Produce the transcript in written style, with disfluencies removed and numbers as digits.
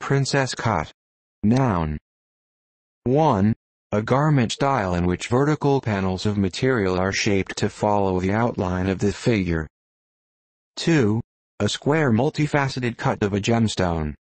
Princess cut. Noun. 1. A garment style in which vertical panels of material are shaped to follow the outline of the figure. 2. A square multifaceted cut of a gemstone.